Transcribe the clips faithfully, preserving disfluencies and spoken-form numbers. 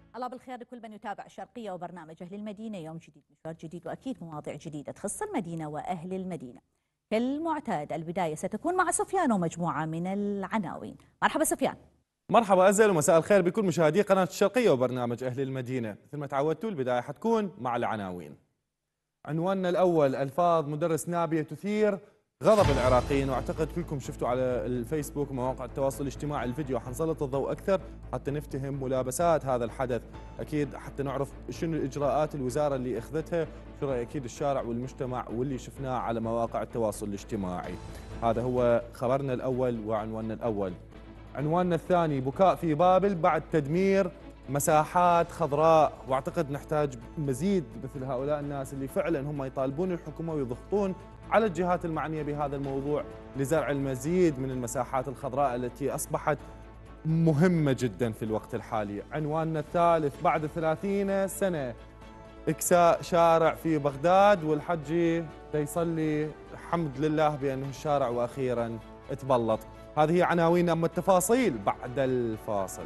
الله بالخير لكل من يتابع الشرقية وبرنامج أهل المدينة. يوم جديد، مشوار جديد، وأكيد مواضيع جديدة تخص المدينة وأهل المدينة. كالمعتاد البداية ستكون مع سفيان ومجموعة من العناوين. مرحبا سفيان. مرحبا أزل، ومساء الخير بكل مشاهدي قناة الشرقية وبرنامج أهل المدينة. مثل ما تعودتوا البداية حتكون مع العناوين. عنواننا الأول: ألفاظ مدرس نابية تثير غضب العراقيين، واعتقد كلكم شفتوا على الفيسبوك ومواقع التواصل الاجتماعي الفيديو. حنسلط الضوء أكثر حتى نفتهم ملابسات هذا الحدث، أكيد حتى نعرف شنو الإجراءات الوزارة اللي أخذتها، شو رأي أكيد الشارع والمجتمع واللي شفناه على مواقع التواصل الاجتماعي. هذا هو خبرنا الأول وعنواننا الأول. عنواننا الثاني: بكاء في بابل بعد تدمير مساحات خضراء، واعتقد نحتاج مزيد مثل هؤلاء الناس اللي فعلا هم يطالبون الحكومه ويضغطون على الجهات المعنيه بهذا الموضوع لزرع المزيد من المساحات الخضراء التي اصبحت مهمه جدا في الوقت الحالي. عنواننا الثالث: بعد ثلاثين سنه اكساء شارع في بغداد، والحجي يصلي حمد لله بانه الشارع واخيرا تبلط. هذه عناوين، أما التفاصيل بعد الفاصل.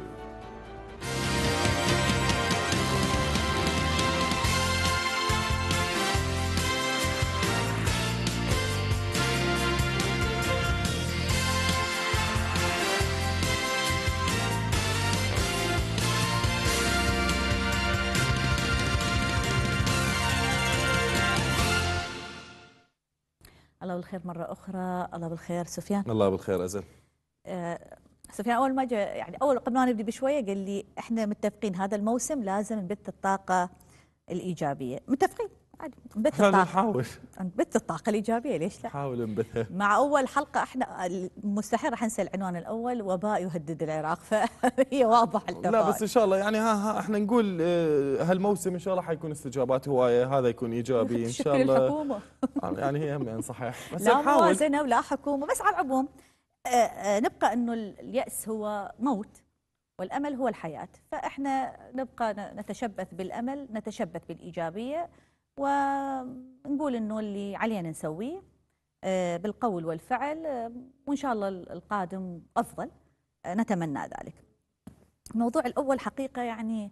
الله بالخير مرة أخرى. الله بالخير سفيان. الله بالخير أزل. آه سفيان، أول ما جاء يعني أول قبل ما نبدأ بشوية قال لي إحنا متفقين هذا الموسم لازم نبث الطاقة الإيجابية. متفقين عادي نبث الطاقة، نحاول نبث الطاقة الإيجابية، ليش لا؟ نحاول نبثها. مع أول حلقة احنا مستحيل راح ننسى العنوان الأول: وباء يهدد العراق، فهي واضح التفاعل. لا بس إن شاء الله يعني ها, ها احنا نقول هالموسم إن شاء الله حيكون استجابات هواية، هذا يكون إيجابي إن شاء الله. الحكومة يعني هي هم صحيح، بس لا نحاول. موازنة ولا حكومة، بس على العموم آه آه نبقى أنه اليأس هو موت والأمل هو الحياة، فإحنا نبقى نتشبث بالأمل، نتشبث بالإيجابية، ونقول أنه اللي علينا نسويه آه بالقول والفعل، آه وإن شاء الله القادم أفضل، آه نتمنى ذلك. الموضوع الأول حقيقة يعني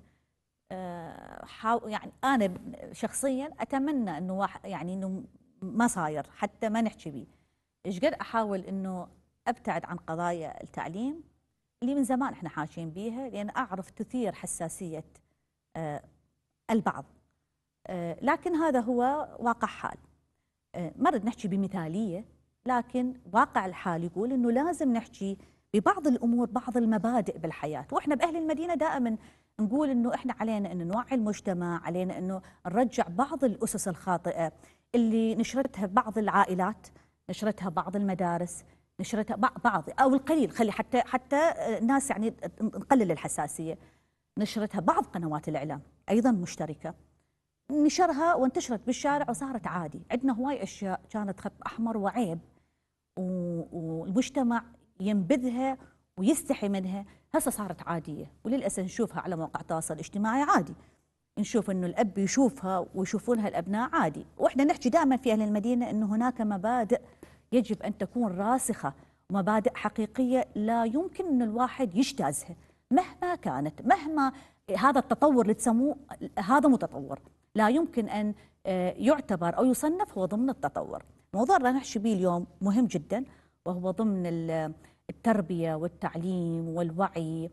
آه يعني أنا شخصيا أتمنى أنه واحد يعني أنه ما صاير حتى ما نحكي به. إيش قد أحاول أنه أبتعد عن قضايا التعليم اللي من زمان إحنا حاشين بيها، لأن أعرف تثير حساسية آه البعض، آه لكن هذا هو واقع حال. آه ما نريد نحكي بمثالية، لكن واقع الحال يقول أنه لازم نحكي ببعض الأمور، بعض المبادئ بالحياة. وإحنا بأهل المدينة دائما نقول أنه إحنا علينا أن نوعي المجتمع، علينا أنه نرجع بعض الأسس الخاطئة اللي نشرتها بعض العائلات، نشرتها بعض المدارس، نشرتها بعض أو القليل، خلي حتى حتى الناس يعني نقلل الحساسية، نشرتها بعض قنوات الإعلام أيضا مشتركة، نشرها وانتشرت بالشارع وصارت عادي. عندنا هواي أشياء كانت خط أحمر وعيب والمجتمع ينبذها ويستحي منها، هسه صارت عادية، وللأسف نشوفها على مواقع التواصل الاجتماعي عادي. نشوف انه الاب يشوفها ويشوفونها الابناء عادي. واحنا نحكي دائما في اهل المدينه انه هناك مبادئ يجب ان تكون راسخه، ومبادئ حقيقيه لا يمكن ان الواحد يجتازها مهما كانت، مهما هذا التطور اللي تسموه هذا متطور، لا يمكن ان يعتبر او يصنف هو ضمن التطور. موضوع اللي نحكي به اليوم مهم جدا، وهو ضمن التربيه والتعليم والوعي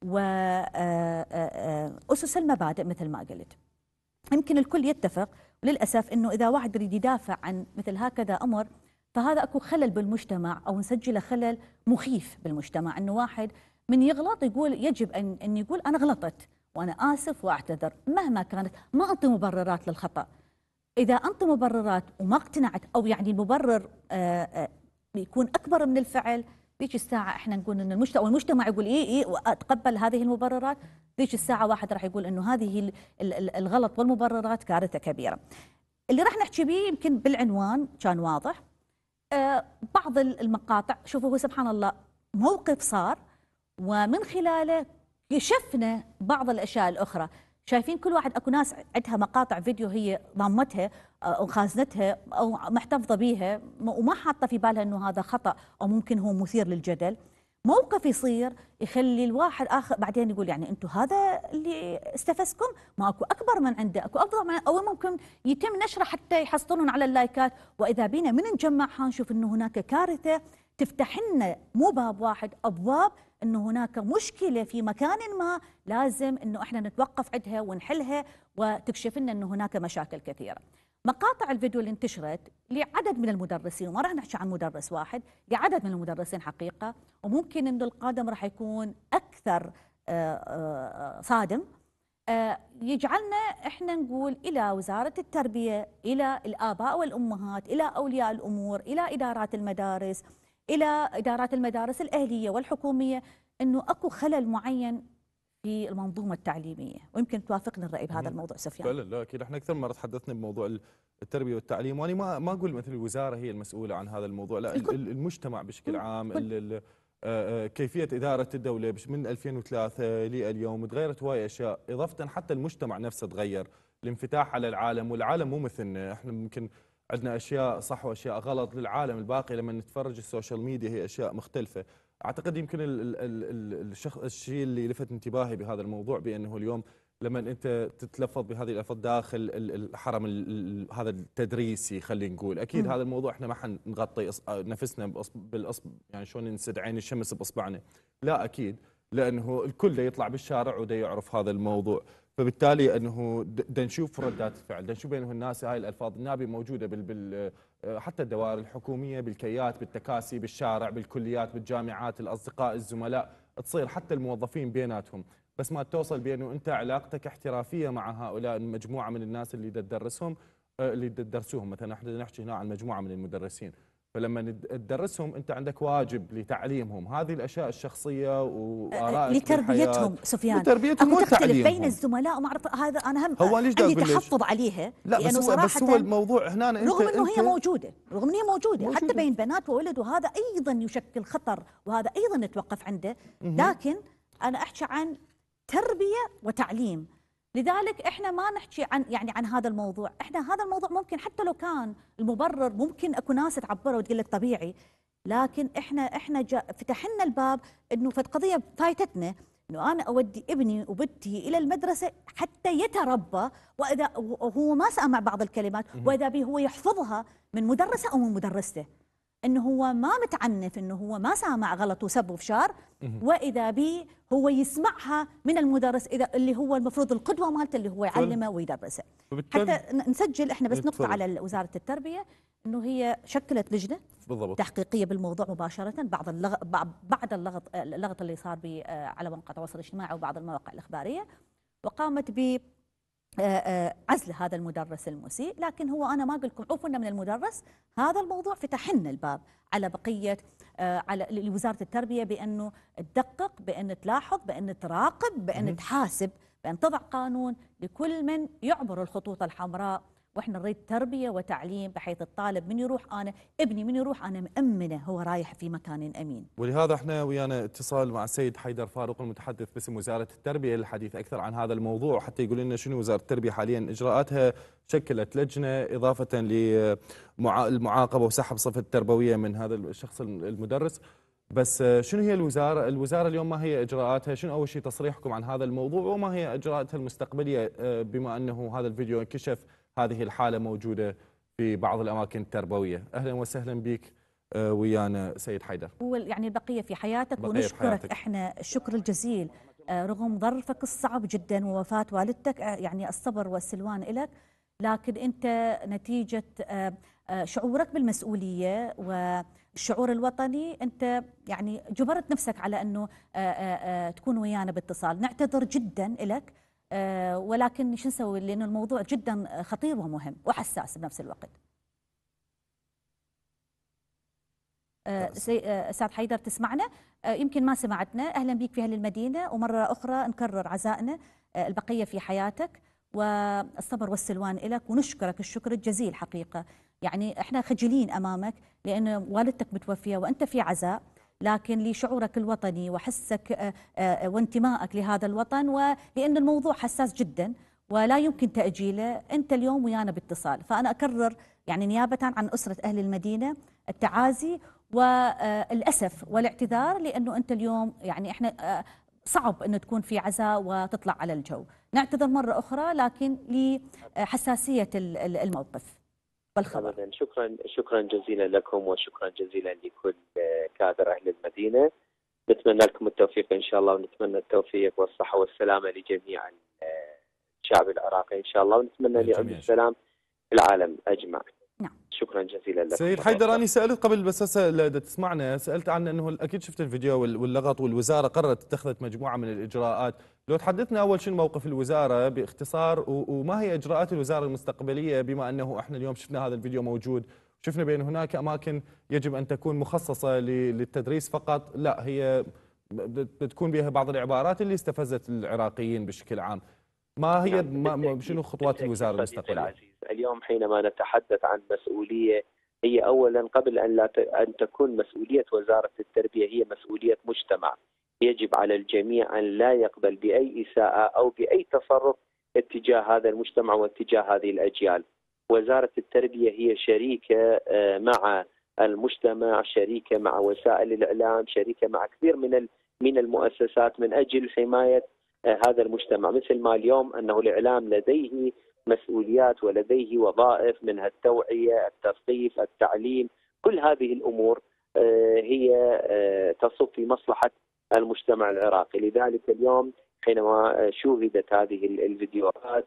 وأسس المبادئ مثل ما قلت. يمكن الكل يتفق، وللأسف أنه إذا واحد يريد يدافع عن مثل هكذا أمر فهذا أكو خلل بالمجتمع، أو نسجله خلل مخيف بالمجتمع، أنه واحد من يغلط يقول يجب أن, أن يقول أنا غلطت وأنا آسف وأعتذر مهما كانت. ما أنطي مبررات للخطأ. إذا أنطي مبررات وما اقتنعت، أو يعني المبرر يكون أكبر من الفعل، ذيك الساعة احنا نقول ان المجتمع والمجتمع يقول ايه ايه واتقبل هذه المبررات، ذيك الساعة واحد راح يقول انه هذه الغلط والمبررات كارثة كبيرة. اللي راح نحكي به يمكن بالعنوان كان واضح. آه بعض المقاطع، شوفوا هو سبحان الله موقف صار ومن خلاله كشفنا بعض الاشياء الاخرى. شايفين كل واحد اكو ناس عندها مقاطع فيديو هي ضامتها او خازنتها او محتفظه بيها وما حاطه في بالها انه هذا خطا او ممكن هو مثير للجدل. موقف يصير يخلي الواحد اخر بعدين يقول يعني انتم هذا اللي استفزكم، ما اكو اكبر من عنده، اكو افضل من، او ممكن يتم نشره حتى يحصلون على اللايكات. واذا بينا من نجمعها نشوف انه هناك كارثه تفتح لنا مو باب واحد، ابواب انه هناك مشكله في مكان ما لازم انه احنا نتوقف عندها ونحلها، وتكشف لنا انه هناك مشاكل كثيره. مقاطع الفيديو اللي انتشرت لعدد من المدرسين، وما راح نحكي عن مدرس واحد، لعدد من المدرسين حقيقه، وممكن انه القادم راح يكون اكثر صادم، يجعلنا احنا نقول الى وزاره التربيه، الى الاباء والامهات، الى اولياء الامور، الى ادارات المدارس، الى ادارات المدارس الاهليه والحكوميه، انه اكو خلل معين في المنظومه التعليميه، ويمكن توافقني الراي بهذا الموضوع سفيان. فعلا، لا اكيد احنا اكثر مره تحدثنا بموضوع التربيه والتعليم، وانا ما ما اقول مثل الوزاره هي المسؤوله عن هذا الموضوع، لا الكل. المجتمع بشكل عام، كيفيه اداره الدوله من ألفين وثلاثة لليوم تغيرت هواي اشياء، اضافه حتى المجتمع نفسه تغير، الانفتاح على العالم، والعالم مو مثلنا، احنا ممكن عندنا اشياء صح واشياء غلط، للعالم الباقي لما نتفرج السوشيال ميديا هي اشياء مختلفه. اعتقد يمكن الشخص الشيء اللي لفت انتباهي بهذا الموضوع بانه اليوم لما انت تتلفظ بهذه الالفاظ داخل الحرم هذا التدريسي، خلينا نقول اكيد م. هذا الموضوع احنا ما حنغطي نفسنا بالاصبع، يعني شلون نسد عين الشمس باصبعنا، لا اكيد، لانه الكل دا يطلع بالشارع ودا يعرف هذا الموضوع، فبالتالي انه دا نشوف ردات الفعل، دا نشوف بانه الناس هاي الالفاظ النابيه موجوده بال, بال حتى الدوائر الحكوميه، بالكيات، بالتكاسي، بالشارع، بالكليات، بالجامعات، الاصدقاء، الزملاء، تصير حتى الموظفين بيناتهم، بس ما توصل بانه انت علاقتك احترافيه مع هؤلاء المجموعه من الناس اللي تدرسهم، اللي تدرسوهم، مثلا احنا نحكي هنا عن مجموعه من المدرسين، فلما تدرسهم انت عندك واجب لتعليمهم هذه الاشياء الشخصيه وارائك لتربيتهم سفيان، لتربيتهم وتختلف بين الزملاء، وما اعرف هذا انا هم هو عندي تحفظ عليها، لا لانه بس هو صراحه بس هو الموضوع هنا انت رغم انه انت هي موجوده، رغم انه هي موجوده, موجودة حتى بين بنات وولد، وهذا ايضا يشكل خطر، وهذا ايضا نتوقف عنده، لكن انا احكي عن تربيه وتعليم. لذلك احنا ما نحكي عن يعني عن هذا الموضوع، احنا هذا الموضوع ممكن حتى لو كان المبرر ممكن اكو ناس تعبره وتقول لك طبيعي، لكن احنا احنا فتح لنا الباب انه فد قضيه فايتتنا، انه انا اودي ابني وبنتي الى المدرسه حتى يتربى، واذا هو ما سامع بعض الكلمات، واذا به هو يحفظها من مدرسه او من مدرسته، انه هو ما متعنف، انه هو ما سامع غلط وسب وفشار، واذا به هو يسمعها من المدرس، اذا اللي هو المفروض القدوه مالته اللي هو يعلمه ويدرسه. حتى نسجل احنا بس نقطه على وزاره التربيه، انه هي شكلت لجنه بالضبط تحقيقيه بالموضوع مباشره بعد اللغط بعد اللغط اللغط اللي صار على مواقع التواصل الاجتماعي وبعض المواقع الاخباريه، وقامت ب عزل هذا المدرس المسيء، لكن هو انا ما اقول لكم عوفونا من المدرس، هذا الموضوع فتح لنا الباب على بقيه على لوزاره التربيه بانه تدقق، بان تلاحظ، بان تراقب، بان تحاسب، بان تضع قانون لكل من يعبر الخطوط الحمراء، واحنا نريد تربيه وتعليم بحيث الطالب من يروح انا ابني من يروح انا مامنه هو رايح في مكان امين. ولهذا احنا ويانا اتصال مع السيد حيدر فاروق المتحدث باسم وزاره التربيه للحديث اكثر عن هذا الموضوع، وحتى يقول لنا شنو وزاره التربيه حاليا اجراءاتها، شكلت لجنه اضافه للمعاقبه وسحب صفه التربويه من هذا الشخص المدرس. بس شنو هي الوزاره؟ الوزاره اليوم ما هي اجراءاتها؟ شنو اول شيء تصريحكم عن هذا الموضوع، وما هي اجراءاتها المستقبليه بما انه هذا الفيديو انكشف هذه الحالة موجودة في بعض الأماكن التربوية؟ أهلا وسهلا بك ويانا سيد حيدر. يعني البقية في حياتك، بقية ونشكرك في حياتك. احنا الشكر الجزيل رغم ظرفك الصعب جدا ووفاة والدتك، يعني الصبر والسلوان لك، لكن أنت نتيجة شعورك بالمسؤولية والشعور الوطني أنت يعني جبرت نفسك على أنه تكون ويانا باتصال. نعتذر جدا لك، أه ولكن شو نسوي، لأن الموضوع جدا خطير ومهم وحساس بنفس الوقت. استاذ أه حيدر تسمعنا؟ أه يمكن ما سمعتنا. اهلا بك في اهل المدينه، ومره اخرى نكرر عزائنا، أه البقيه في حياتك والصبر والسلوان لك، ونشكرك الشكر الجزيل حقيقه. يعني احنا خجلين امامك لان والدتك متوفيه وانت في عزاء، لكن لشعورك الوطني وحسك وانتمائك لهذا الوطن، ولأن الموضوع حساس جدا ولا يمكن تأجيله، أنت اليوم ويانا باتصال. فأنا أكرر يعني نيابة عن أسرة أهل المدينة التعازي والأسف والاعتذار، لأنه أنت اليوم يعني إحنا صعب أنه تكون في عزاء وتطلع على الجو. نعتذر مرة أخرى لكن لحساسية الموقف والخبر. أبدا، شكرا شكرا جزيلا لكم وشكرا جزيلا لكل كادر أهل المدينة. نتمنى لكم التوفيق إن شاء الله، ونتمنى التوفيق والصحة والسلامة لجميع الشعب العراقي إن شاء الله، ونتمنى لعم السلام في العالم أجمع. نعم. شكرا جزيلا لكم. سيد حيدر، أنا سألت قبل بس هسه تسمعنا، سألت عن أنه أكيد شفت الفيديو واللغط، والوزارة قررت اتخذت مجموعة من الإجراءات. لو تحدثنا أول شيء موقف الوزارة باختصار، وما هي إجراءات الوزارة المستقبلية، بما أنه إحنا اليوم شفنا هذا الفيديو موجود، شفنا بأن هناك أماكن يجب أن تكون مخصصة للتدريس فقط، لا هي بتكون بها بعض العبارات اللي استفزت العراقيين بشكل عام. ما هي ما شنو خطوات الوزارة المستقبلية؟ العزيز، اليوم حينما نتحدث عن مسؤولية، هي أولا قبل أن لا أن تكون مسؤولية وزارة التربية هي مسؤولية مجتمع. يجب على الجميع أن لا يقبل بأي إساءة أو بأي تصرف اتجاه هذا المجتمع واتجاه هذه الأجيال. وزارة التربية هي شريكة مع المجتمع، شريكة مع وسائل الإعلام، شريكة مع كثير من من المؤسسات من أجل حماية هذا المجتمع. مثل ما اليوم أنه الإعلام لديه مسؤوليات ولديه وظائف، منها التوعية، التثقيف، التعليم، كل هذه الأمور هي تصب في مصلحة المجتمع العراقي. لذلك اليوم حينما شوهدت هذه الفيديوهات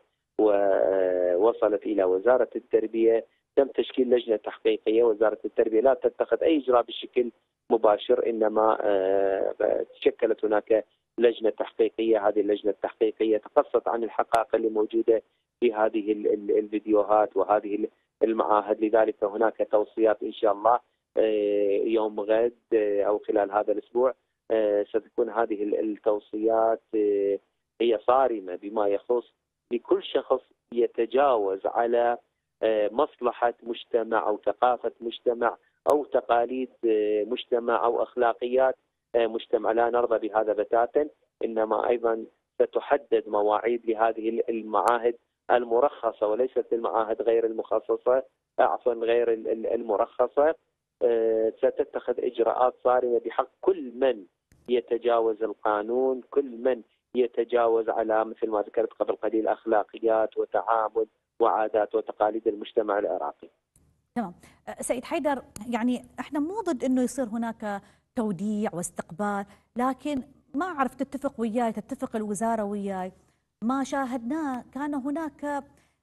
ووصلت إلى وزارة التربية، تم تشكيل لجنة تحقيقية. وزارة التربية لا تتخذ أي إجراء بشكل مباشر، إنما تشكلت هناك لجنة تحقيقية. هذه اللجنة التحقيقية تقصت عن الحقائق اللي موجودة في هذه الفيديوهات وهذه المعاهد. لذلك هناك توصيات إن شاء الله يوم غد أو خلال هذا الأسبوع ستكون هذه التوصيات هي صارمة بما يخص لكل شخص يتجاوز على مصلحة مجتمع أو ثقافة مجتمع أو تقاليد مجتمع أو أخلاقيات مجتمع. لا نرضى بهذا بتاتا، إنما أيضا ستحدد مواعيد لهذه المعاهد المرخصة وليست المعاهد غير المخصصة، عفوا غير المرخصة. ستتخذ إجراءات صارمة بحق كل من يتجاوز القانون، كل من يتجاوز على مثل ما ذكرت قبل قليل أخلاقيات وتعامل وعادات وتقاليد المجتمع العراقي. تمام. سيد حيدر، يعني احنا مو ضد انه يصير هناك توديع واستقبال، لكن ما أعرف تتفق وياي، تتفق الوزارة وياي، ما شاهدناه كان هناك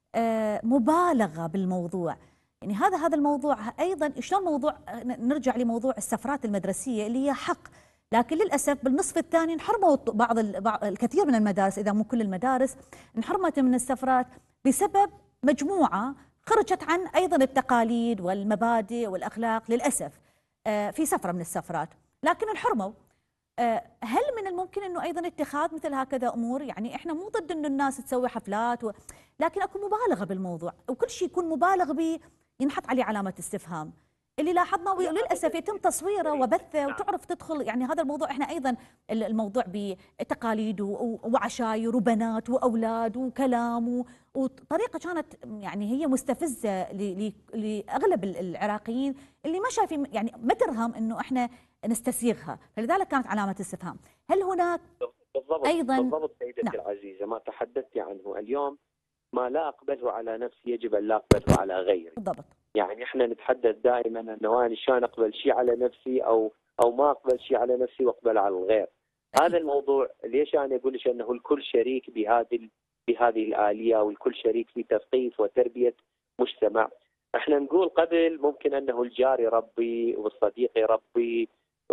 مبالغة بالموضوع. يعني هذا هذا الموضوع أيضا شلون موضوع، نرجع لموضوع السفرات المدرسية اللي هي حق، لكن للأسف بالنصف الثاني انحرموا بعض الكثير من المدارس، إذا مو كل المدارس، انحرمت من السفرات بسبب مجموعة خرجت عن أيضا التقاليد والمبادئ والأخلاق للأسف في سفرة من السفرات، لكن انحرموا. هل من الممكن أنه أيضا اتخاذ مثل هكذا أمور؟ يعني إحنا مو ضد أنه الناس تسوي حفلات و... لكن أكو مبالغة بالموضوع، وكل شيء يكون مبالغ به ينحط عليه علامة استفهام، اللي لاحظناه وللأسف يتم تصويره وبثه، وتعرف تدخل يعني هذا الموضوع. إحنا أيضا الموضوع بتقاليد وعشاير وبنات وأولاد وكلام وطريقة كانت يعني هي مستفزة لأغلب العراقيين اللي ما شايفين، يعني ما ترهم إنه إحنا نستسيغها، فلذلك كانت علامة استفهام. هل هناك بالضبط أيضا بالضبط سيدتي نعم. العزيزة، ما تحدثت عنه اليوم، ما لا أقبله على نفسي يجب أن لا أقبله على غيري. بالضبط. يعني احنا نتحدث دائما انه انا شلون اقبل شيء على نفسي او او ما اقبل شيء على نفسي واقبل على الغير. هذا الموضوع ليش انا اقول لك انه الكل شريك بهذه بهذه الآلية، والكل شريك في تثقيف وتربية مجتمع. احنا نقول قبل ممكن انه الجار يربي والصديق يربي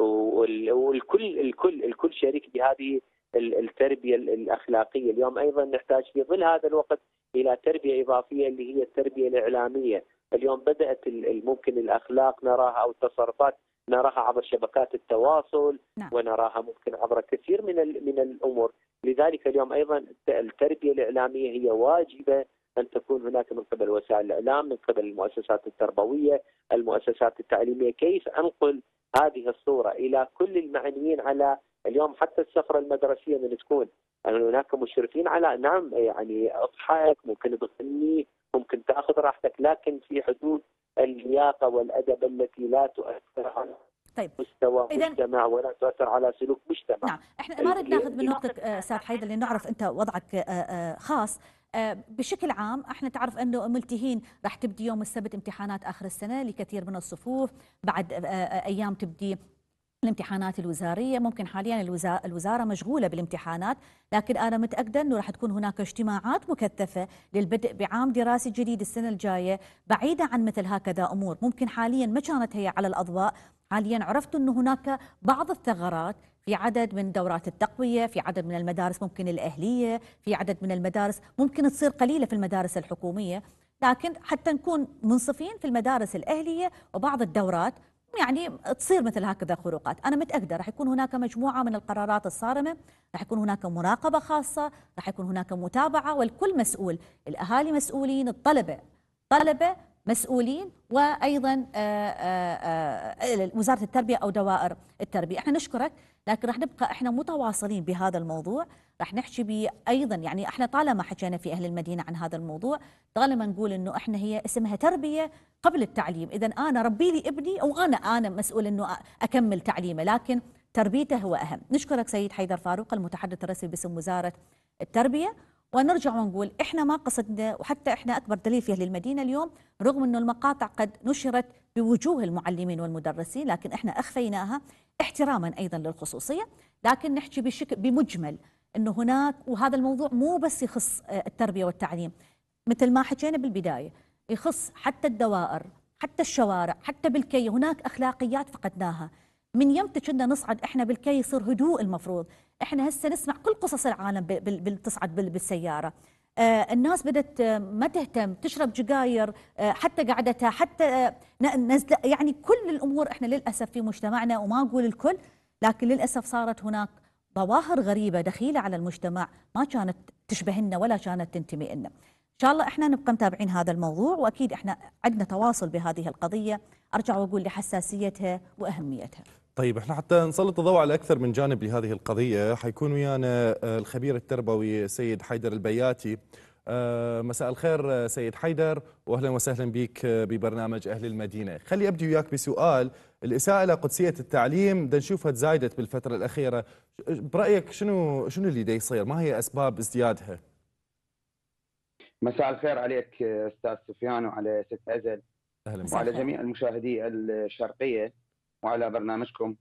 والكل الكل الكل شريك بهذه التربية الأخلاقية. اليوم ايضا نحتاج في ظل هذا الوقت الى تربية اضافية اللي هي التربية الإعلامية. اليوم بدأت ممكن الأخلاق نراها أو التصرفات نراها عبر شبكات التواصل نعم. ونراها ممكن عبر كثير من من الأمور. لذلك اليوم أيضا التربية الإعلامية هي واجبة أن تكون هناك من قبل وسائل الإعلام، من قبل المؤسسات التربوية، المؤسسات التعليمية، كيف أنقل هذه الصورة إلى كل المعنيين على اليوم حتى السفرة المدرسية من تكون يعني هناك مشرفين على نعم يعني اضحك، ممكن تغني، ممكن تاخذ راحتك، لكن في حدود اللياقه والادب التي لا تؤثر على طيب مستوى إذن مجتمع ولا تؤثر على سلوك مجتمع. نعم، احنا ما نريد ناخذ من وقتك آه، استاذ حيدر لان نعرف انت وضعك آه، آه، خاص. آه، بشكل عام احنا تعرف انه ملتهين راح تبدي يوم السبت امتحانات اخر السنه لكثير من الصفوف، بعد آه، آه، ايام تبدي الامتحانات الوزاريه، ممكن حاليا الوزا- الوزاره مشغوله بالامتحانات، لكن انا متاكده انه راح تكون هناك اجتماعات مكثفه للبدء بعام دراسي جديد السنه الجايه، بعيده عن مثل هكذا امور، ممكن حاليا ما كانت هي على الاضواء، حاليا عرفت انه هناك بعض الثغرات في عدد من دورات التقويه، في عدد من المدارس ممكن الاهليه، في عدد من المدارس ممكن تصير قليله في المدارس الحكوميه، لكن حتى نكون منصفين في المدارس الاهليه وبعض الدورات يعني تصير مثل هكذا خروقات. أنا متأكدة راح يكون هناك مجموعة من القرارات الصارمة، راح يكون هناك مراقبة خاصة، راح يكون هناك متابعة، والكل مسؤول، الأهالي مسؤولين، الطلبة طلبة مسؤولين، وأيضا آه، آه، آه، وزارة التربية أو دوائر التربية. احنا نشكرك، لكن راح نبقى احنا متواصلين بهذا الموضوع، راح نحكي به أيضا، يعني احنا طالما حكينا في أهل المدينة عن هذا الموضوع، طالما نقول إنه احنا هي اسمها تربية قبل التعليم، إذا أنا ربي لي ابني أو أنا أنا مسؤول إنه أكمل تعليمه، لكن تربيته هو أهم. نشكرك سيد حيدر فاروق المتحدث الرسمي باسم وزارة التربية، ونرجع ونقول إحنا ما قصدنا، وحتى إحنا أكبر دليل في أهل المدينة اليوم رغم أنه المقاطع قد نشرت بوجوه المعلمين والمدرسين، لكن إحنا أخفيناها احتراما أيضا للخصوصية، لكن نحكي بشكل بمجمل أنه هناك، وهذا الموضوع مو بس يخص التربية والتعليم، مثل ما حكينا بالبداية يخص حتى الدوائر، حتى الشوارع، حتى بالكي هناك أخلاقيات فقدناها. من يمتى كنا نصعد احنا بالكي يصير هدوء، المفروض احنا هسه نسمع كل قصص العالم بتصعد بالسيارة. آه الناس بدت آه ما تهتم، تشرب جقاير آه حتى قعدتها، حتى آه نزل، يعني كل الأمور احنا للأسف في مجتمعنا، وما أقول الكل، لكن للأسف صارت هناك ظواهر غريبة دخيلة على المجتمع ما كانت تشبهنا ولا كانت تنتمي لنا. إن شاء الله احنا نبقى متابعين هذا الموضوع، واكيد احنا عندنا تواصل بهذه القضيه، ارجع واقول لحساسيتها واهميتها. طيب احنا حتى نسلط الضوء على اكثر من جانب لهذه القضيه، حيكون ويانا الخبير التربوي سيد حيدر البياتي. مساء الخير سيد حيدر، واهلا وسهلا بك ببرنامج اهل المدينه. خلي ابدي وياك بسؤال، الاساءه الى قدسيه التعليم بدنا نشوفها تزايدت بالفتره الاخيره، برايك شنو شنو اللي دا يصير؟ ما هي اسباب ازديادها؟ مساء الخير عليك استاذ سفيان وعلى ست أزل اهلا بك. وعلى جميع المشاهدي الشرقيه وعلى برنامجكم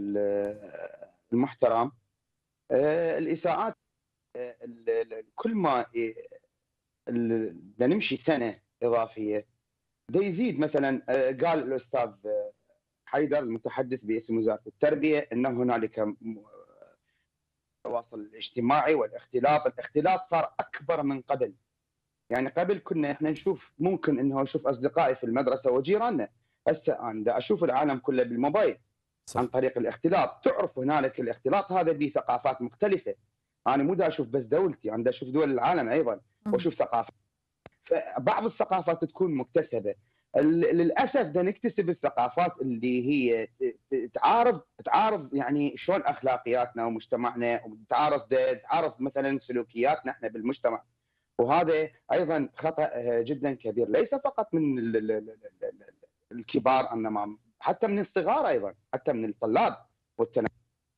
المحترم. الاساءات كل ما بدنا نمشي سنه اضافيه ده يزيد. مثلا قال الاستاذ حيدر المتحدث باسم وزاره التربيه انه هنالك التواصل الاجتماعي والاختلاط، الاختلاط صار اكبر من قبل. يعني قبل كنا احنا نشوف، ممكن انه اشوف اصدقائي في المدرسه وجيراننا، هسه انا دا اشوف العالم كله بالموبايل. صح. عن طريق الاختلاط، تعرف هنالك الاختلاط هذا به ثقافات مختلفه. انا مو دا اشوف بس دولتي، انا دا اشوف دول العالم ايضا واشوف ثقافات، فبعض الثقافات تكون مكتسبه. للاسف دا نكتسب الثقافات اللي هي تعارض تعارض يعني شلون اخلاقياتنا ومجتمعنا، وتعارض تعارض مثلا سلوكياتنا احنا بالمجتمع، وهذا ايضا خطا جدا كبير، ليس فقط من الكبار انما حتى من الصغار ايضا، حتى من الطلاب والتلاميذ.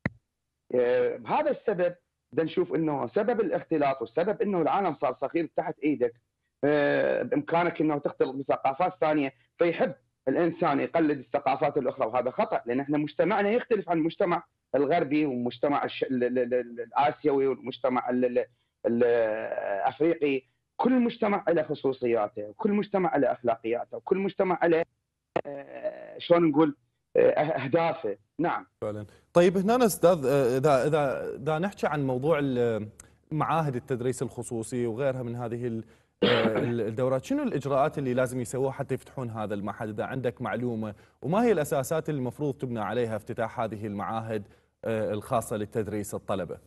بهذا السبب بدنا نشوف انه سبب الاختلاط والسبب انه العالم صار صغير تحت ايدك، بامكانك انه تختلط بثقافات ثانيه، فيحب الانسان يقلد الثقافات الاخرى، وهذا خطا، لان احنا مجتمعنا يختلف عن المجتمع الغربي والمجتمع الاسيوي والمجتمع الافريقي. كل مجتمع له خصوصياته، وكل مجتمع له اخلاقياته، وكل مجتمع له شلون نقول اهدافه. نعم فعلا. طيب هنا استاذ، اذا اذا اذا نحكي عن موضوع معاهد التدريس الخصوصي وغيرها من هذه الدورات، شنو الاجراءات اللي لازم يسووها حتى يفتحون هذا المعهد؟ اذا عندك معلومه، وما هي الاساسات اللي المفروض تبنى عليها افتتاح هذه المعاهد الخاصه للتدريس الطلبه؟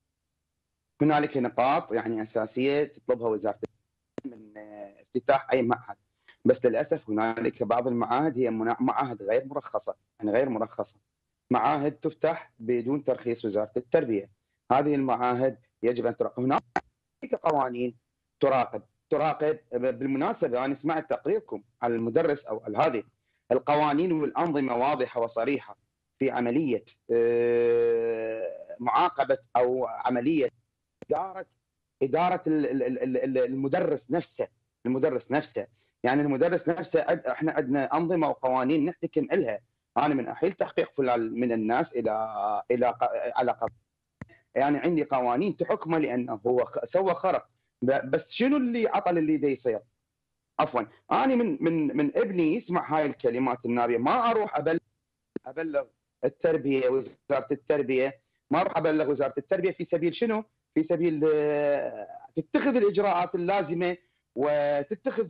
هنالك نقاط يعني اساسيه تطلبها وزاره من افتتاح اي معهد، بس للاسف هنالك بعض المعاهد هي معاهد غير مرخصه، يعني غير مرخصه، معاهد تفتح بدون ترخيص وزاره التربيه. هذه المعاهد يجب ان تراقب. هناك قوانين تراقب تراقب بالمناسبه انا سمعت تقريركم على المدرس او على هذه القوانين والانظمه واضحه وصريحه، في عمليه معاقبه او عمليه اداره اداره المدرس نفسه المدرس نفسه يعني المدرس نفسه احنا عندنا انظمه وقوانين نحتكم لها. انا من احيل تحقيق فلان من الناس الى الى على قضاء، يعني عندي قوانين تحكمه لانه هو سوى خرق. بس شنو اللي عطل اللي دا يصير؟ عفوا انا من من من ابني يسمع هاي الكلمات النابيه ما اروح ابلغ ابلغ التربيه وزاره التربيه، ما اروح ابلغ وزاره التربيه في سبيل شنو؟ في سبيل تتخذ الاجراءات اللازمه وتتخذ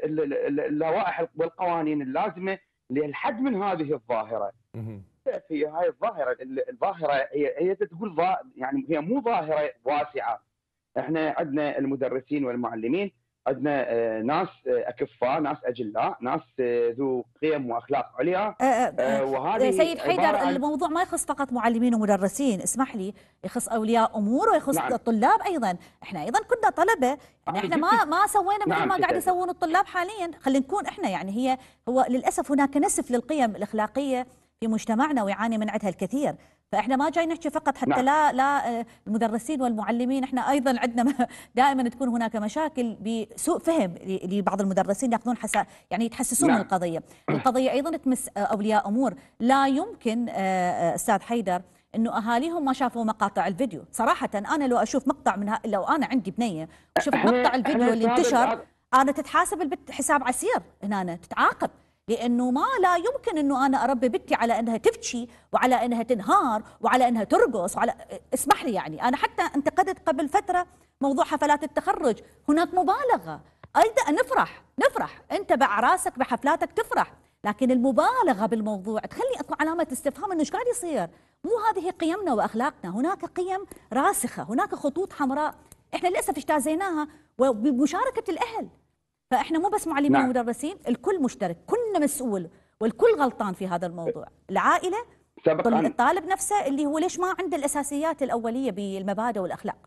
اللوائح والقوانين اللازمه للحد من هذه الظاهره. في هاي الظاهره الظاهره هي هي تقول يعني هي مو ظاهره واسعه. احنا عندنا المدرسين والمعلمين، عندنا ناس اكفاء، ناس اجلاء، ناس ذو قيم واخلاق عليا. وهذه سيد حيدر الموضوع ما يخص فقط معلمين ومدرسين، اسمح لي، يخص اولياء امور ويخص نعم. الطلاب ايضا. احنا ايضا كنا طلبه، يعني احنا ما ما سوينا مثل نعم ما قاعد يسوون الطلاب حاليا. خلينا نكون احنا يعني هي هو للاسف هناك نسف للقيم الاخلاقيه في مجتمعنا ويعاني من عندها الكثير. فاحنا ما جاي نحكي فقط حتى نعم. لا لا المدرسين والمعلمين، احنا ايضا عندنا دائما تكون هناك مشاكل بسوء فهم لبعض المدرسين ياخذون حسا يعني يتحسسون نعم. من القضيه، القضيه ايضا تمس اولياء امور. لا يمكن استاذ حيدر انه اهاليهم ما شافوا مقاطع الفيديو. صراحه انا لو اشوف مقطع منها، لو انا عندي بنيه وشفت مقطع الفيديو اللي انتشر، انا تتحاسب البت حساب عسير هنا، تتعاقب. لانه ما لا يمكن انه انا اربي بنتي على انها تبكي وعلى انها تنهار وعلى انها ترقص وعلى اسمح لي يعني انا حتى انتقدت قبل فتره موضوع حفلات التخرج، هناك مبالغه. ايضا نفرح نفرح انت باعراسك بحفلاتك تفرح، لكن المبالغه بالموضوع تخلي اكو علامه استفهام انه ايش قاعد يصير؟ مو هذه قيمنا واخلاقنا، هناك قيم راسخه، هناك خطوط حمراء احنا للاسف اجتازيناها وبمشاركه الاهل. فاحنا مو بس معلمين نعم. ومدرسين، الكل مشترك، كلنا مسؤول والكل غلطان في هذا الموضوع. العائله، الطالب نفسه اللي هو ليش ما عنده الاساسيات الاوليه بالمبادئ والاخلاق.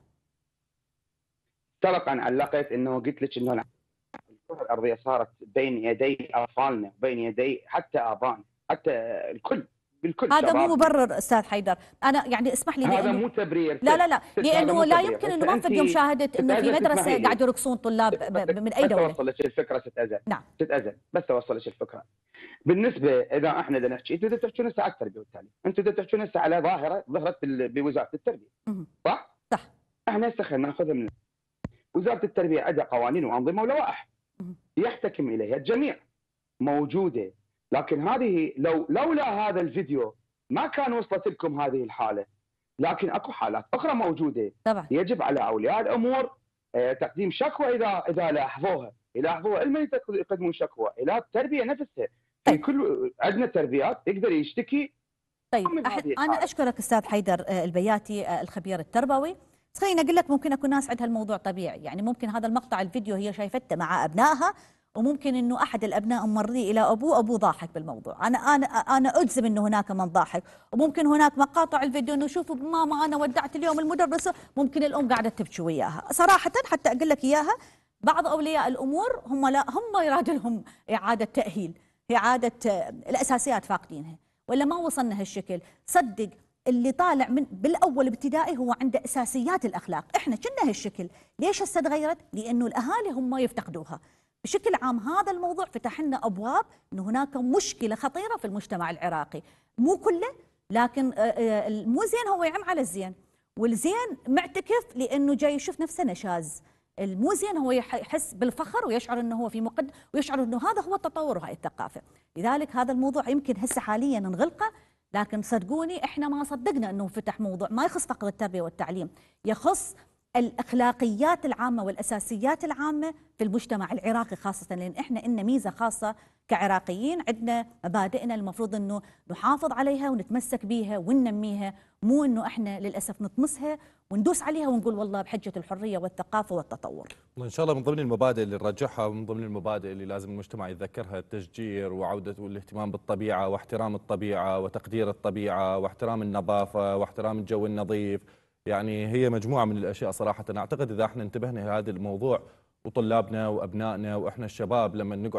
سبقا علقت انه قلت لك انه الكره الارضيه صارت بين يدي اطفالنا، بين يدي حتى ابائنا، حتى الكل بالكل. هذا مو مبرر استاذ حيدر، انا يعني اسمح لي، هذا مو تبرير. لا لا لا، لانه لا يمكن انه ما في اليوم شاهدت انه في مدرسه قاعد يرقصون طلاب من اي دوله. بس اوصل لك الفكره ست اذن. نعم ست اذن، بس اوصل لك الفكره. بالنسبه اذا احنا بدنا نحكي، انتم تحكون هسه على التربيه والتعليم، انتم تحكون هسه على ظاهره ظهرت بوزاره التربيه. صح؟ صح. احنا هسه خلينا ناخذها من وزاره التربيه، عندها قوانين وانظمه ولوائح يحتكم اليها الجميع موجوده، لكن هذه لو لولا هذا الفيديو ما كان وصلت لكم هذه الحاله. لكن اكو حالات اخرى موجوده طبعا. يجب على اولياء الامور تقديم شكوى اذا اذا لاحظوها، يلاحظوها لمن يقدمون شكوى؟ الى التربيه نفسها. في كل عندنا تربيات يقدر يشتكي. طيب انا اشكرك استاذ حيدر البياتي الخبير التربوي. خليني اقول لك ممكن اكو ناس عندها الموضوع طبيعي، يعني ممكن هذا المقطع الفيديو هي شايفته مع ابنائها، وممكن انه احد الابناء ممري الى ابوه، ابوه ضاحك بالموضوع. انا انا انا اجزم انه هناك من ضاحك، وممكن هناك مقاطع الفيديو انه شوفوا ماما انا ودعت اليوم المدرسه، ممكن الام قاعده تبكي وياها. صراحه حتى اقول لك اياها، بعض اولياء الامور هم لا هم يراد لهم اعاده تاهيل، اعاده الاساسيات فاقدينها، ولا ما وصلنا هالشكل. صدق اللي طالع من بالاول ابتدائي هو عنده اساسيات الاخلاق، احنا كنا هالشكل. ليش هسه تغيرت؟ لانه الاهالي هم يفتقدوها. بشكل عام هذا الموضوع فتح لنا ابواب انه هناك مشكله خطيره في المجتمع العراقي، مو كله، لكن المو زين هو يعم على الزين، والزين معتكف لانه جاي يشوف نفسه نشاز. المو زين هو يحس بالفخر ويشعر انه هو في مقد، ويشعر انه هذا هو التطور وهي الثقافه. لذلك هذا الموضوع يمكن هسه حاليا نغلقه، لكن صدقوني احنا ما صدقنا انه فتح موضوع ما يخص فقط التربيه والتعليم، يخص الاخلاقيات العامه والاساسيات العامه في المجتمع العراقي خاصه، لان احنا لنا ميزه خاصه كعراقيين، عندنا مبادئنا المفروض انه نحافظ عليها ونتمسك بيها وننميها، مو انه احنا للاسف نطمسها وندوس عليها ونقول والله بحجه الحريه والثقافه والتطور. ان شاء الله من ضمن المبادئ اللي نرجعها ومن ضمن المبادئ اللي لازم المجتمع يتذكرها التشجير وعوده والاهتمام بالطبيعه واحترام الطبيعه وتقدير الطبيعه واحترام النظافه واحترام الجو النظيف. يعني هي مجموعة من الأشياء صراحة أعتقد إذا احنا انتبهنا لهذا الموضوع، وطلابنا وأبنائنا وإحنا الشباب لما نقعد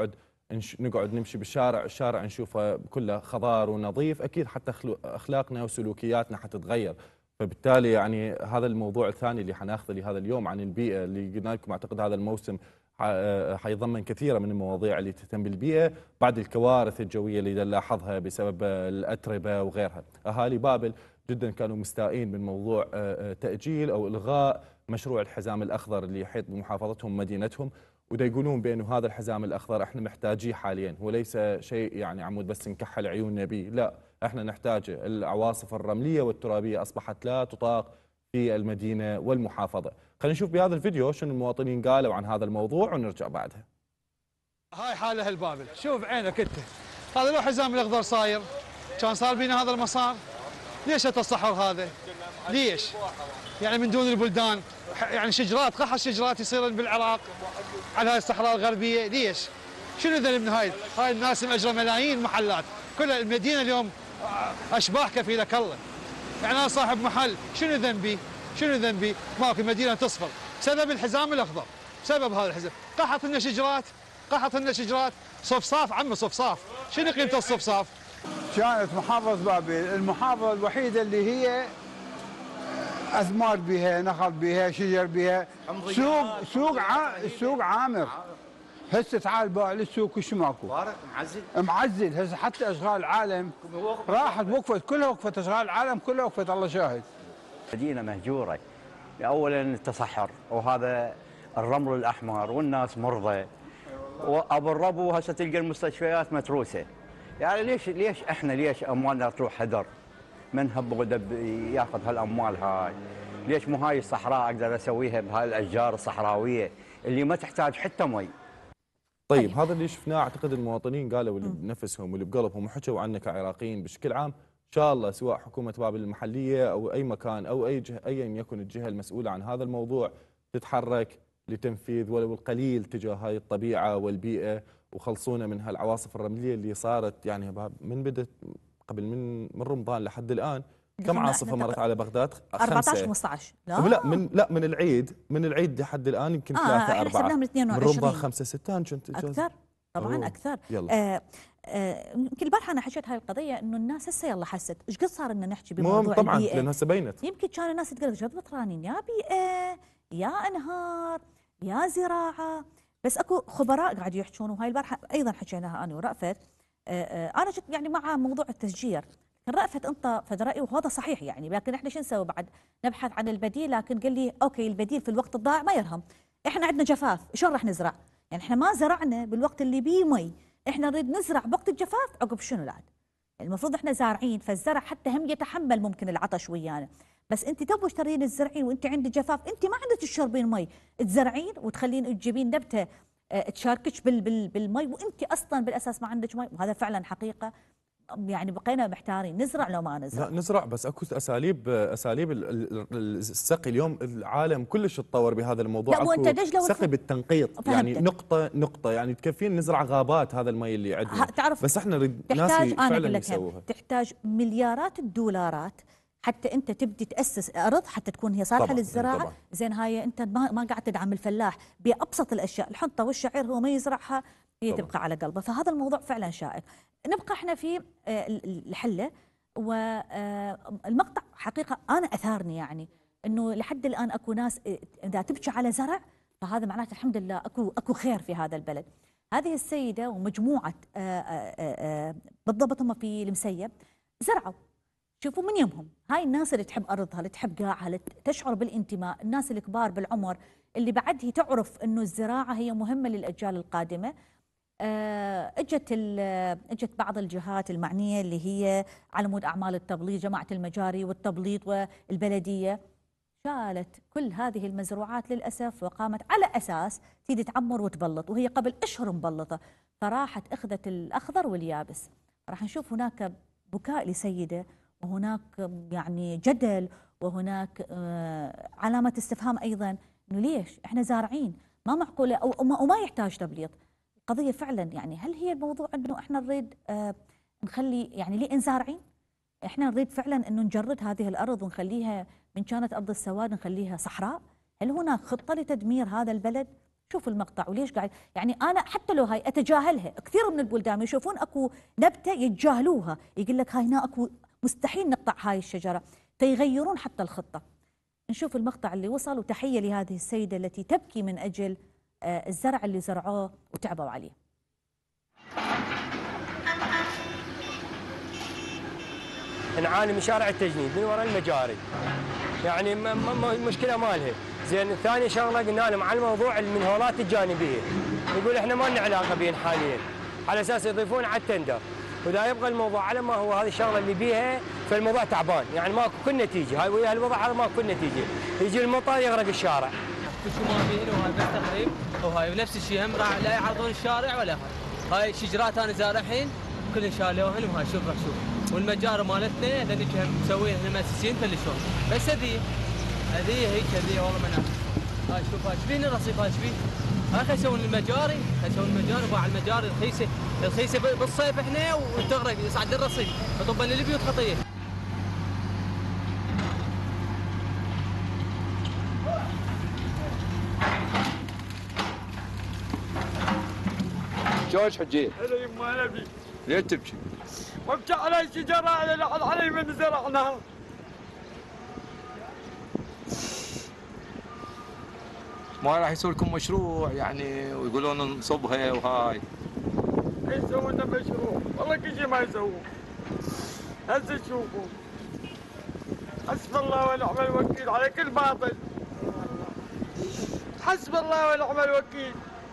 نش... نقعد نمشي بالشارع، الشارع نشوفه كله خضار ونظيف، اكيد حتى خلو... اخلاقنا وسلوكياتنا حتتغير. فبالتالي يعني هذا الموضوع الثاني اللي حناخذه لهذا اليوم عن البيئه، اللي قلنا لكم اعتقد هذا الموسم حيضمن كثيرا من المواضيع اللي تهتم بالبيئه بعد الكوارث الجويه اللي نلاحظها بسبب الاتربه وغيرها. اهالي بابل جدا كانوا مستائين من موضوع تاجيل او الغاء مشروع الحزام الاخضر اللي يحيط بمحافظتهم مدينتهم، ودا يقولون بانه هذا الحزام الاخضر احنا محتاجيه حاليا، هو ليس شيء يعني عمود بس نكحل عيوننا به، لا احنا نحتاجه. العواصف الرمليه والترابيه اصبحت لا تطاق في المدينه والمحافظه. خلينا نشوف بهذا الفيديو شنو المواطنين قالوا عن هذا الموضوع ونرجع بعدها. هاي حاله البابل، شوف عينك انت، هذا لو حزام الاخضر صاير كان صار بينا هذا المسار. ليش التصحر هذا؟ ليش؟ يعني من دون البلدان، يعني شجرات قحط شجرات يصير بالعراق على هاي الصحراء الغربيه، ليش؟ شنو ذنبنا هاي؟ هاي الناس مأجره ملايين محلات، كل المدينه اليوم اشباح كفيلك الله. يعني انا صاحب محل، شنو ذنبي؟ شنو ذنبي؟ ماكو مدينه تصفر، سبب الحزام الاخضر، سبب هذا الحزام، قحط لنا شجرات، قحط لنا شجرات، صفصاف عمي صفصاف، شنو قيمه الصفصاف؟ كانت محافظة بابل المحافظة الوحيدة اللي هي أثمار بها، نخل بها، شجر بها، سوق سوق ع... سوق عامر. هسه تعال باع للسوق وش ماكو؟ معزل معزل هسه حتى اشغال العالم راحت وقفت، كلها وقفت، اشغال العالم كلها وقفت، الله شاهد. مدينة مهجورة، اولا التصحر وهذا الرمل الاحمر والناس مرضى، وابو الربو هسه تلقى المستشفيات متروسه. يعني ليش ليش احنا ليش اموالنا تروح هدر؟ من هب ودب ياخذ هالاموال هاي؟ ليش مو هاي الصحراء اقدر اسويها بهاي الاشجار الصحراويه اللي ما تحتاج حتى مي؟ طيب هذا اللي شفناه اعتقد المواطنين قالوا اللي بنفسهم واللي بقلبهم وحكوا عنه كعراقيين بشكل عام. ان شاء الله سواء حكومه بابل المحليه او اي مكان او اي جهه ايا يكن الجهه المسؤوله عن هذا الموضوع تتحرك لتنفيذ ولو القليل تجاه هاي الطبيعه والبيئه، وخلصونا من هالعواصف الرمليه اللي صارت يعني من بدت قبل من من رمضان لحد الان. كم عاصفه مرت على بغداد؟ أربعة عشر خمسة عشر لا لا من لا من العيد من العيد لحد الان يمكن ثلاثة آه أربعة من اثنين وعشرين من رمضان خمسة ستة كنت أكثر طبعا أوه. أكثر. يلا آه آه يمكن البارحة أنا حكيت هاي القضية إنه الناس هسه يلا حست إيش قد صار إن نحكي بموضوع طبعا البيئة. لأن هسه بينت يمكن كان الناس تقول جد بطرانين يا بيئة يا أنهار يا زراعة، بس اكو خبراء قاعد يحكون، وهاي البارحة أيضا حكيناها أنا ورأفت. آه آه أنا جت يعني مع موضوع التشجير، رأفت انت فد رأي وهذا صحيح يعني، لكن احنا شو نسوي بعد؟ نبحث عن البديل، لكن قال لي اوكي البديل في الوقت الضائع ما يرهم، احنا عندنا جفاف، شلون راح نزرع؟ يعني احنا ما زرعنا بالوقت اللي بيه مي، احنا نريد نزرع بوقت الجفاف عقب شنو العاد؟ يعني المفروض احنا زارعين، فالزرع حتى هم يتحمل ممكن العطش ويانا، بس انت تبوش ترين الزرعين وانت عندك جفاف، انت ما عندك تشربين مي، تزرعين وتخلين تجيبين نبته اه تشاركش بال بال بالمي وانت اصلا بالاساس ما عندك مي، وهذا فعلا حقيقه. يعني بقينا محتارين نزرع لو ما نزرع. لا نزرع، بس اكو اساليب اساليب السقي اليوم العالم كلش تطور بهذا الموضوع. لا وانت اكو سقي بالتنقيط يعني نقطه نقطه، يعني تكفين نزرع غابات هذا المي اللي عندنا، تعرف بس احنا نريد ناس فعلا يسووها. تحتاج مليارات الدولارات حتى انت تبدي تاسس ارض حتى تكون هي صالحه للزراعه. طبعًا. زين هاي انت ما ما قاعد تدعم الفلاح بابسط الاشياء، الحنطه والشعير هو ما يزرعها، هي طبعًا. تبقى على قلبه، فهذا الموضوع فعلا شائك. نبقى احنا في الحله، والمقطع حقيقه انا اثارني، يعني انه لحد الان اكو ناس اذا تبكي على زرع فهذا معناته الحمد لله اكو اكو خير في هذا البلد. هذه السيده ومجموعه بالضبط هم في المسيب زرعوا، شوفوا من يمهم هاي الناس اللي تحب ارضها، اللي تحب قاعها، اللي تشعر بالانتماء، الناس الكبار بالعمر اللي بعد هي تعرف انه الزراعه هي مهمه للاجيال القادمه. آه اجت اجت بعض الجهات المعنيه اللي هي على مود اعمال التبليط، جماعه المجاري والتبليط والبلديه، شالت كل هذه المزروعات للاسف وقامت على اساس تيجي تعمر وتبلط، وهي قبل اشهر مبلطه، فراحت اخذت الاخضر واليابس. راح نشوف هناك بكاء لسيده، وهناك يعني جدل، وهناك آه علامه استفهام ايضا، انه ليش احنا زارعين ما معقوله او وما يحتاج تبليط. قضية فعلا يعني هل هي الموضوع انه احنا نريد آه نخلي يعني ليه زارعين؟ احنا نريد فعلا انه نجرد هذه الارض ونخليها من كانت ارض السواد نخليها صحراء؟ هل هناك خطة لتدمير هذا البلد؟ شوفوا المقطع وليش قاعد، يعني انا حتى لو هاي اتجاهلها، كثير من البلدان يشوفون اكو نبته يتجاهلوها، يقول لك هاي هنا اكو مستحيل نقطع هاي الشجره، فيغيرون حتى الخطه. نشوف المقطع اللي وصل، وتحيه لهذه السيده التي تبكي من اجل الزرع اللي زرعوه وتعبوا عليه. نعاني من شارع التجنيد من وراء المجاري، يعني المشكله مالها. زين ثاني شغله قلنا لهم على الموضوع المنهولات الجانبيه، يقول احنا ما لنا علاقه بين حاليا، على اساس يضيفون على التندر، واذا يبقى الموضوع على ما هو هذه الشغله اللي بيها فالموضوع تعبان، يعني ماكو كل نتيجه، هاي ويا الوضع هذا ماكو كل نتيجه، يجي المطر يغرق الشارع. كل شيء ما بيهن وهذا بس تقريب، وهاي ونفس الشيء هم راح لا يعرضون الشارع ولا هاي، هاي شجرات انا زارعين كلهن شالوهن، وهاي شوف راح شوف، والمجارة مالتنا لان مسوين احنا مؤسسين كل شغل، بس هذه هذه هيك هذه والله ما نعرف. هاي شوف هاي شبين الرصيف هاي شبين؟ هاي خلي يسوون المجاري، خلي يسوون المجاري وباع المجاري رخيصه، رخيصه بالصيف احنا وتغرق يصعد الرصيف، فطبا للبيوت خطيه. جورج حجين. هلا يما نبي. ليه تبكي؟ وابكي على شجره على على من زرعناها. ما راح يسوي لكم مشروع يعني ويقولون نصبها وهاي. يسوون لنا مشروع، والله كل شيء ما يسوون. هسه تشوفوا. حسب الله ونعم الوكيل على كل باطل. حسب الله ونعم الوكيل.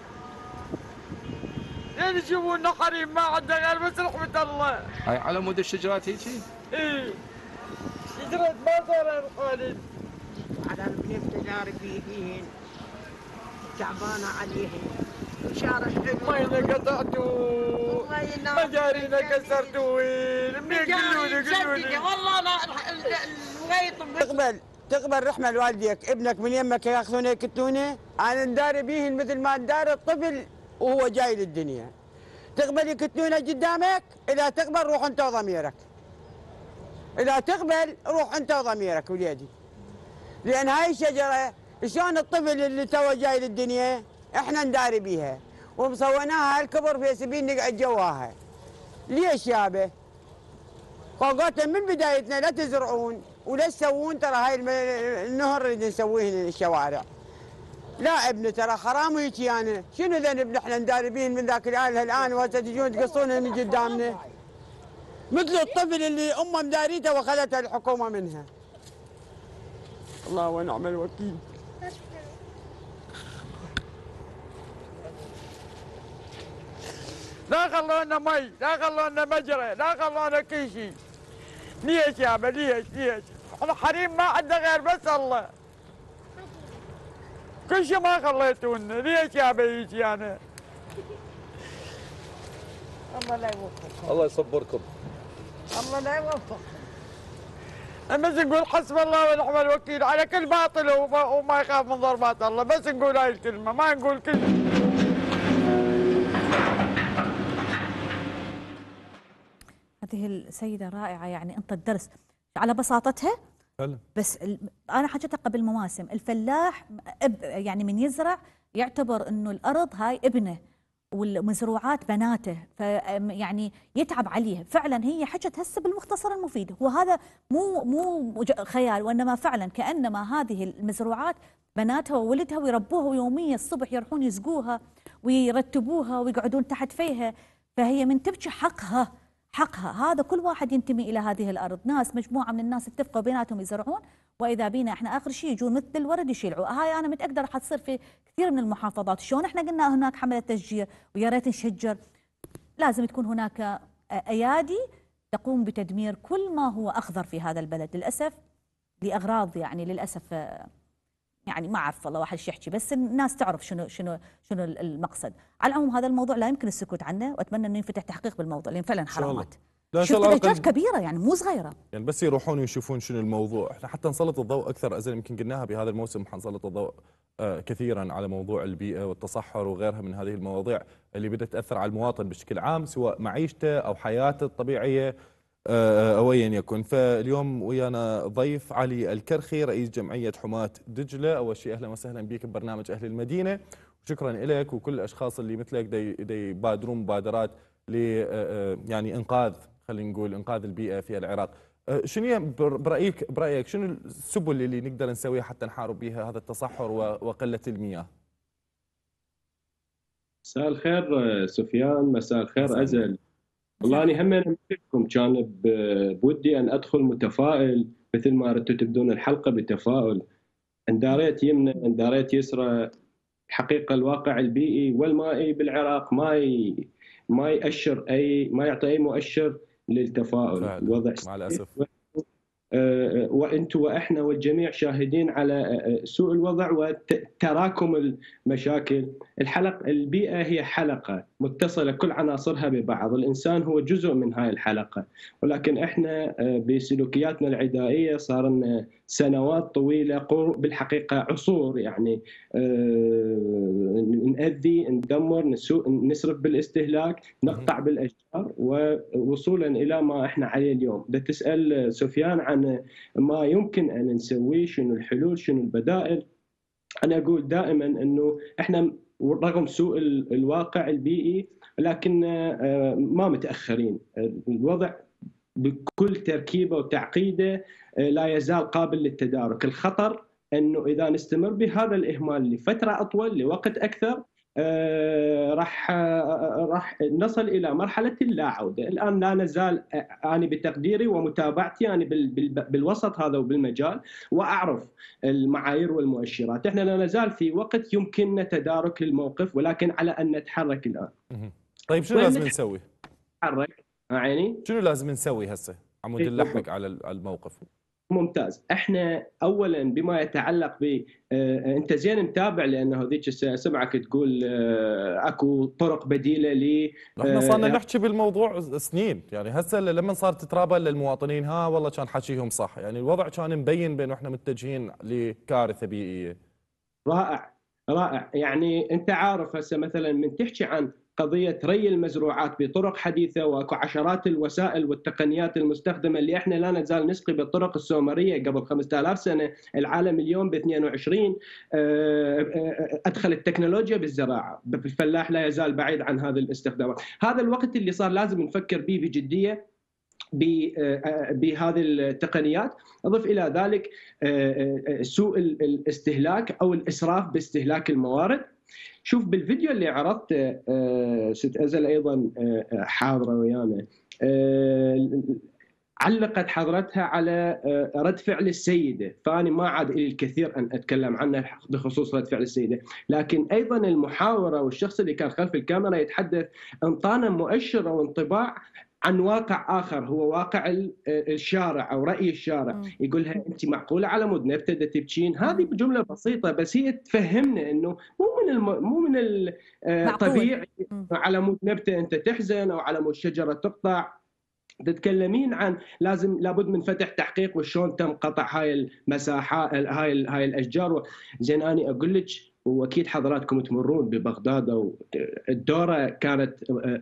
لين يشوفون حريم ما عنده غير بس رحمة الله. هاي على مود الشجرات هيجي؟ ايه. شجرات ما صار خالد. على البنية تجارب فيهن. تعبانة عليهن. شارع مينا قطعتوا. مجارينا كسرتوا. منين قلولي قلولي. والله انا الغيط تقبل تقبل رحمة لوالديك ابنك من يمك ياخذونه يكتونه، انا نداري بيهن مثل ما نداري الطفل وهو جاي للدنيا. تقبل يكتونه قدامك؟ اذا تقبل روح انت وضميرك. اذا تقبل روح انت وضميرك وليدي. لان هاي الشجره شلون الطفل اللي تو جاي للدنيا احنا نداري بيها ومسويناها هالكبر في سبيل نقعد جواها. ليش يابا؟ قوقاتنا من بدايتنا لا تزرعون ولا تسوون، ترى هاي النهر اللي نسويه الشوارع. لا ابني ترى حرام هيك انا، شنو ذنب نحن نداربين من ذاك الاله الان وهسه تجون تقصونها من قدامنا؟ مثل الطفل اللي امه مداريته واخذتها الحكومه منها. الله ونعم الوكيل. لا خلونا مي، لا خلونا مجرى، لا خلونا كل شيء. ليش يابا ليش ليش؟ احنا حريم ما عندنا غير بس الله. كل شيء ما خليتونا، ليش يابا يجي انا؟ الله لا يوفقكم. الله يصبركم. الله لا يوفقكم. بس نقول حسب الله ونعم الوكيل على كل باطل وما, وما يخاف من ضربات الله، بس نقول هاي الكلمه ما نقول كل شيء. هذه السيدة رائعة، يعني انطت الدرس على بساطتها. فعلا. بس انا حكيتها قبل مواسم، الفلاح يعني من يزرع يعتبر انه الارض هاي ابنه والمزروعات بناته، فيعني يتعب عليها. فعلا هي حكت هسه بالمختصر المفيد، وهذا مو مو خيال، وانما فعلا كانما هذه المزروعات بناتها وولدها ويربوها يوميا، الصبح يروحون يسقوها ويرتبوها ويقعدون تحت فيها، فهي من تبكي حقها حقها. هذا كل واحد ينتمي الى هذه الارض، ناس مجموعه من الناس اتفقوا بيناتهم يزرعون، واذا بينا احنا اخر شيء يجون مثل الورد يشيلعوا. هاي انا متاكده راح تصير في كثير من المحافظات. شلون احنا قلنا هناك حمله تشجير ويا ريت نشجر، لازم تكون هناك ايادي تقوم بتدمير كل ما هو اخضر في هذا البلد. للاسف لاغراض يعني للاسف يعني ما اعرف والله واحد شو يحكي، بس الناس تعرف شنو شنو شنو المقصد. على العموم هذا الموضوع لا يمكن السكوت عنه، واتمنى انه ينفتح تحقيق بالموضوع لان فعلا حرامات. شفت نتائج كبيره يعني مو صغيره، يعني بس يروحون ويشوفون شنو الموضوع. احنا حتى نسلط الضوء اكثر، ازل يمكن قلناها بهذا الموسم، حنسلط الضوء آه كثيرا على موضوع البيئه والتصحر وغيرها من هذه المواضيع اللي بدات تاثر على المواطن بشكل عام، سواء معيشته او حياته الطبيعيه آه او ايا يكن. فاليوم ويانا ضيف علي الكرخي رئيس جمعيه حماة دجله. اول شيء اهلا وسهلا بك ببرنامج اهل المدينه، شكرا لك وكل الاشخاص اللي مثلك دي, دي يبادرون مبادرات ل يعني انقاذ، خلينا نقول انقاذ البيئه في العراق. شنو برايك برايك شنو السبل اللي نقدر نسويها حتى نحارب بها هذا التصحر وقله المياه؟ مساء الخير سفيان، مساء الخير أزل. والله أنا هم مثلكم كان بودي أن أدخل متفائل مثل ما أردتوا تبدون الحلقة بتفاؤل. إن داريت يمنى إن داريت يسرى، الحقيقة الواقع البيئي والمائي بالعراق ما ي... ما يأشر أي ما يعطي أي مؤشر للتفاؤل. الوضع مع الأسف وانتم واحنا والجميع شاهدين على سوء الوضع وتراكم المشاكل. الحلقه البيئه هي حلقه متصله كل عناصرها ببعض، الانسان هو جزء من هاي الحلقه، ولكن احنا بسلوكياتنا العدائيه صار لنا سنوات طويله بالحقيقه عصور يعني نأذي، ندمر، نسوء، نسرف بالاستهلاك، نقطع بالاشجار، ووصولا الى ما احنا عليه اليوم. بدك تسال سفيان عن ما يمكن ان نسويه، شنو الحلول، شنو البدائل. انا اقول دائما انه احنا رغم سوء الواقع البيئي لكن ما متاخرين. الوضع بكل تركيبه وتعقيده لا يزال قابل للتدارك. الخطر انه اذا نستمر بهذا الاهمال لفتره اطول لوقت اكثر آه راح آه راح نصل الى مرحله اللا عوده. الان لا نزال آه انا بتقديري ومتابعتي انا بالوسط هذا وبالمجال، واعرف المعايير والمؤشرات. احنا لا نزال في وقت يمكننا تدارك للموقف، ولكن على ان نتحرك الان. طيب شنو لازم نسوي؟ نتحرك عيني شنو لازم نسوي هسه عمود نلحق على الموقف؟ ممتاز. احنا اولا بما يتعلق ب اه انت زين متابع، لانه هذيك سمعك تقول اه اكو طرق بديله ل احنا صارنا نحكي بالموضوع سنين، يعني هسه لما صار تترابى للمواطنين ها والله كان حكيهم صح، يعني الوضع كان مبين بانه احنا متجهين لكارثه بيئيه. رائع رائع. يعني انت عارف هسه مثلا من تحكي عن قضية ري المزروعات بطرق حديثة، واكو عشرات الوسائل والتقنيات المستخدمة اللي احنا لا نزال نسقي بالطرق السومرية قبل خمسة آلاف سنة. العالم اليوم ب اثنين وعشرين ادخل التكنولوجيا بالزراعة، الفلاح لا يزال بعيد عن هذه الاستخدامات. هذا الوقت اللي صار لازم نفكر به بجدية بهذه التقنيات. اضف الى ذلك سوء الاستهلاك او الاسراف باستهلاك الموارد. شوف بالفيديو اللي عرضته ست أزل أيضا حاضرة ويانا، علقت حضرتها على رد فعل السيدة، فأنا ما عاد لي الكثير أن أتكلم عنه بخصوص رد فعل السيدة، لكن أيضا المحاورة والشخص اللي كان خلف الكاميرا يتحدث انطانا مؤشر أو انطباع عن واقع آخر، هو واقع الشارع أو رأي الشارع. يقولها أنت معقولة على مود نبتة تبكين؟ هذه بجملة بسيطة بس هي تفهمنا أنه مو من الم... مو من الطبيعي على مود نبتة أنت تحزن أو على مود شجرة تقطع. تتكلمين عن لازم لابد من فتح تحقيق وشون تم قطع هاي المساحات هاي هاي الأشجار. زين أنا أقول لك واكيد حضراتكم تمرون ببغداد او الدوره كانت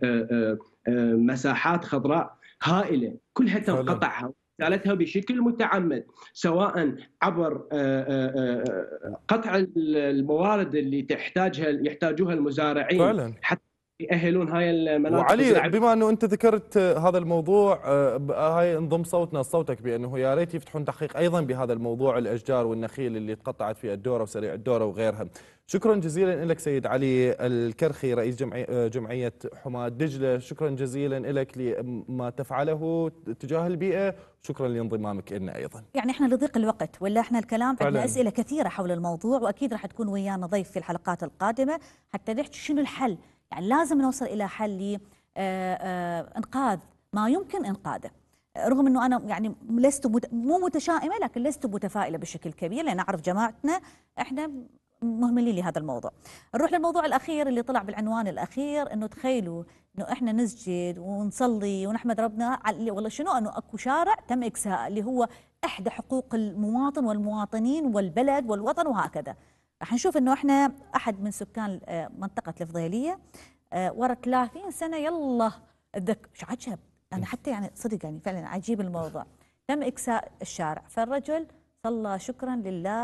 مساحات خضراء هائله كلها تم قطعها وازالتها بشكل متعمد، سواء عبر قطع الموارد اللي تحتاجها يحتاجوها المزارعين فعلا حتى يأهلون هاي المناطق. وعلي بما انه انت ذكرت هذا الموضوع، هاي انضم صوتنا صوتك بانه يا ريت يفتحون تحقيق ايضا بهذا الموضوع، الاشجار والنخيل اللي تقطعت في الدوره وسريع الدوره وغيرها. شكرا جزيلا لك سيد علي الكرخي رئيس جمعية, جمعية حماة دجلة، شكرا جزيلا لك لما تفعله تجاه البيئة، شكرا لانضمامك لنا أيضا. يعني احنا لضيق الوقت ولا احنا الكلام عندنا أسئلة كثيرة حول الموضوع، وأكيد راح تكون ويانا ضيف في الحلقات القادمة حتى نحكي شنو الحل. يعني لازم نوصل إلى حل لإنقاذ ما يمكن إنقاذه، رغم أنه أنا يعني لست مت... مو متشائمة لكن لست متفائلة بشكل كبير، لأن أعرف جماعتنا احنا مهملين لهذا الموضوع. نروح للموضوع الأخير اللي طلع بالعنوان الأخير، أنه تخيلوا أنه إحنا نسجد ونصلي ونحمد ربنا على والله شنو أنه أكو شارع تم إكساء اللي هو إحدى حقوق المواطن والمواطنين والبلد والوطن وهكذا. راح نشوف أنه إحنا أحد من سكان منطقة الفضيلية ورا ثلاثين سنة يلا اتذكر شو عجب، أنا حتى يعني صدق يعني فعلا عجيب الموضوع، تم إكساء الشارع، فالرجل صلى شكرا لله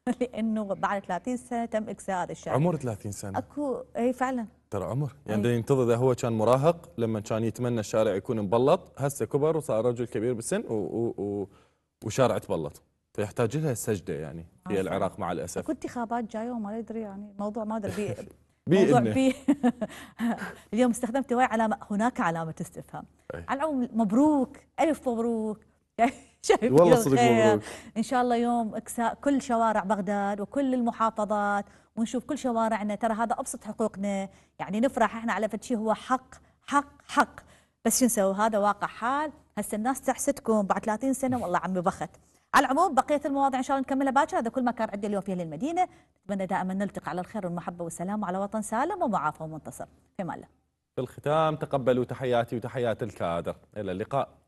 لانه بعد ثلاثين سنه تم اكساء هذا الشارع. عمر ثلاثين سنه اكو اي فعلا ترى عمر، يعني دا ينتظر اذا هو كان مراهق لما كان يتمنى الشارع يكون مبلط، هسه كبر وصار رجل كبير بالسن و و و وشارع تبلط، فيحتاج لها سجده يعني في العراق مع الاسف. اكو انتخابات جايه وما ادري يعني موضوع ما ادري بي موضوع إنه. بي اليوم استخدمت هواي علامه، هناك علامه استفهام. على العموم مبروك، الف مبروك. شايف والله صدق مبروك. ان شاء الله يوم اكساء كل شوارع بغداد وكل المحافظات، ونشوف كل شوارعنا، ترى هذا ابسط حقوقنا، يعني نفرح احنا على فد شيء هو حق حق حق، بس شو نسوي؟ هذا واقع حال، هسه الناس تحسدكم بعد ثلاثين سنه، والله عمي بخت. على العموم بقيه المواضيع ان شاء الله نكملها باكر، هذا كل ما كان عندي اليوم في اهل المدينه، نتمنى دائما نلتقي على الخير والمحبه والسلام وعلى وطن سالم ومعافى ومنتصر، في امان الله. في الختام تقبلوا تحياتي وتحيات الكادر، الى اللقاء.